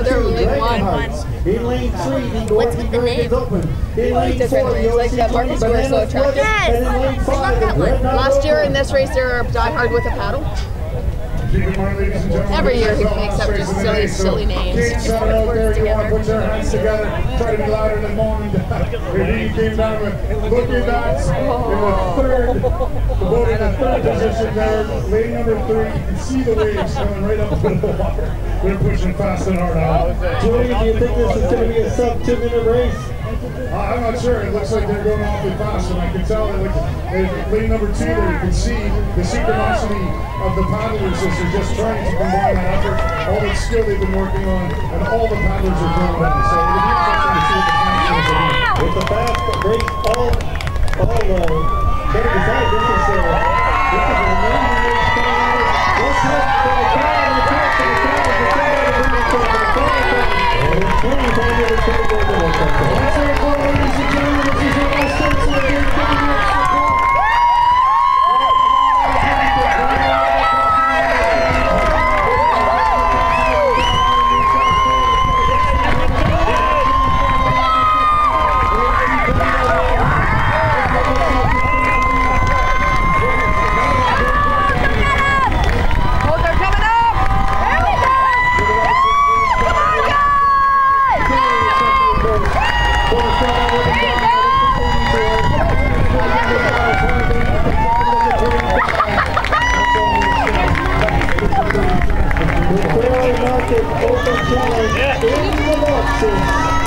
There really one. In lane 3, the What's with the name? is open. In lane 4, the Like that Marcus Square so attractive. Yes! And in lane 5, I love that one. Last year in this race, they were Die Hard with a paddle. Every year he makes up just silly names. Kids out there, you want to put your hands together, try to be louder than mom and dad. He came down with Looky Dots in the third position there. Lane number 3, you can see the waves coming right up to the water. They're pushing fast and hard out. Joey, do you think this is going to be a sub 2-minute race? I'm not sure. It looks like they're going awfully fast, and I can tell that lane number 2 there, you can see the synchronicity of the paddlers as they're just trying to combine that effort, all the skill they've been working on, and all the paddlers are doing well. So it'll be interesting to see what the champions are doing. With the fast race all better decided, this is an amazing race coming out. Let's look for the crowd and the crowd for the crowd. The crowd is bringing to the crowd. And it's 25 minutes to go to the crowd. Let's hear it for ladies and gentlemen. This is your last chance to get open challenge in the boxes.